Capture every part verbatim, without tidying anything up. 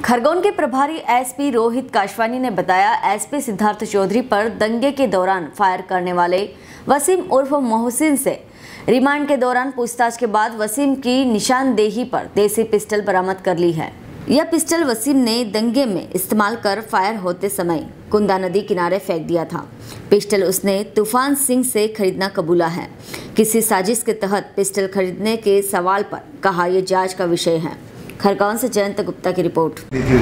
खरगोन के प्रभारी एसपी रोहित काशवानी ने बताया, एसपी सिद्धार्थ चौधरी पर दंगे के दौरान फायर करने वाले वसीम उर्फ मोहसिन से रिमांड के दौरान पूछताछ के बाद वसीम की निशानदेही पर देसी पिस्टल बरामद कर ली है। यह पिस्टल वसीम ने दंगे में इस्तेमाल कर फायर होते समय कुंदा नदी किनारे फेंक दिया था। पिस्टल उसने तूफान सिंह से खरीदना कबूला है। किसी साजिश के तहत पिस्टल खरीदने के सवाल पर कहा, यह जांच का विषय है। खरगोन से जयंत गुप्ता की रिपोर्ट।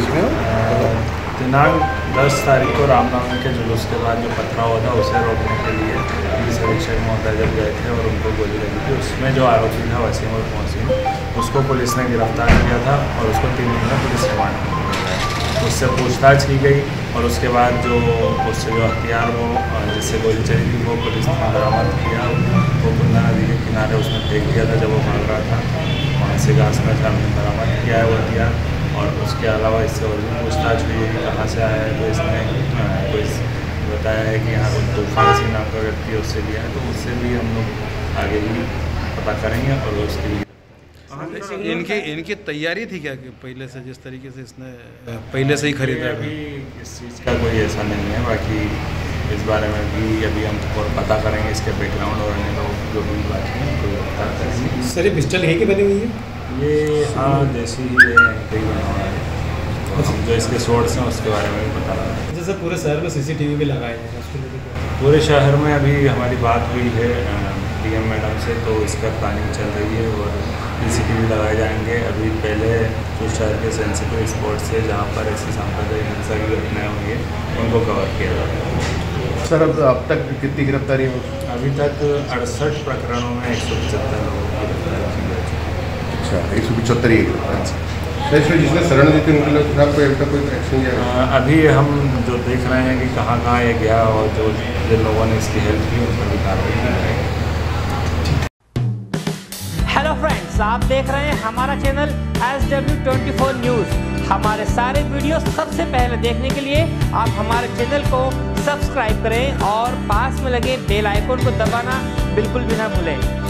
दिनांक दस तारीख को रामनवमी के जुलूस के बाद जो पथराव होता उसे रोकने के लिए पुलिस अधीक्षक महोदय जब गए थे और उनको गोली लगी थी, उसमें जो आरोपी था वसीम और मोहसिन, उसको पुलिस ने गिरफ्तार किया था और उसको तीन दिन में पुलिस रिमांड में लिया है। उससे पूछताछ की गई और उसके बाद जो उससे जो हथियार वो जिससे गोली चली थी वो पुलिस ने बरामद किया। वो कुंदा नदी के किनारे उसने फेंक दिया था जब वो भाग रहा था, वहाँ से घास का झाड़ में बरामद किया है वो हथियार। और उसके अलावा इससे और भी पूछताछ हुई है कि कहाँ से आया है, तो इसने कोई बताया है कि यहाँ पर तूफान सिंह नाम का व्यक्ति है उससे लिया है, तो उससे भी हम लोग आगे भी पता करेंगे। और उसकी इनकी इनकी तैयारी थी क्या कि पहले से जिस तरीके से इसने पहले से ही खरीदा? अभी इस चीज़ का कोई ऐसा नहीं है, बाकी इस बारे में भी अभी हम और पता करेंगे इसके बैकग्राउंड और अन्य लोग जो भी बाकी हैं उनको गिरफ्तार करेंगे। सर ये पिस्टल है कि बनी हुई है? ये हाँ देसी ही है, कई बना हुआ है, तो हम जो इसके सोर्स हैं उसके बारे में भी पता लगा रहे हैं। जैसे पूरे शहर में सीसीटीवी भी लगाए हैं? पूरे शहर में अभी हमारी बात हुई है डीएम मैडम से, तो इसका प्लानिंग चल रही है और सीसीटीवी लगाए जाएंगे। अभी पहले जो शहर के सेंसिटिव स्पॉट से जहाँ पर ऐसी सांप्रदायिक हिंसा की घटनाएँ हुई है उनको कवर किया जा रहा है। सर अब अब तक कितनी गिरफ्तारी हो? अभी तक अड़सठ प्रकरणों में एक सौ पचहत्तर लोगों की गिरफ्तारी की जा चुकी है। अच्छा, एक सौ पिचहत्तर ही इसमें जिसने शरण दी थी उनके खिलाफ कोई अभी तक कोई एक्शन लिया? अभी हम जो देख रहे हैं कि कहाँ कहाँ ये गया और जो जिन लोगों ने इसकी हेल्प की उन पर भी कार्रवाई की जाएगी। हेलो फ्रेंड्स, आप देख रहे हैं हमारा channel S W twenty four news. हमारे सारे वीडियो सबसे पहले देखने के लिए आप हमारे चैनल को सब्सक्राइब करें और पास में लगे बेल आइकन को दबाना बिल्कुल भी ना भूलें।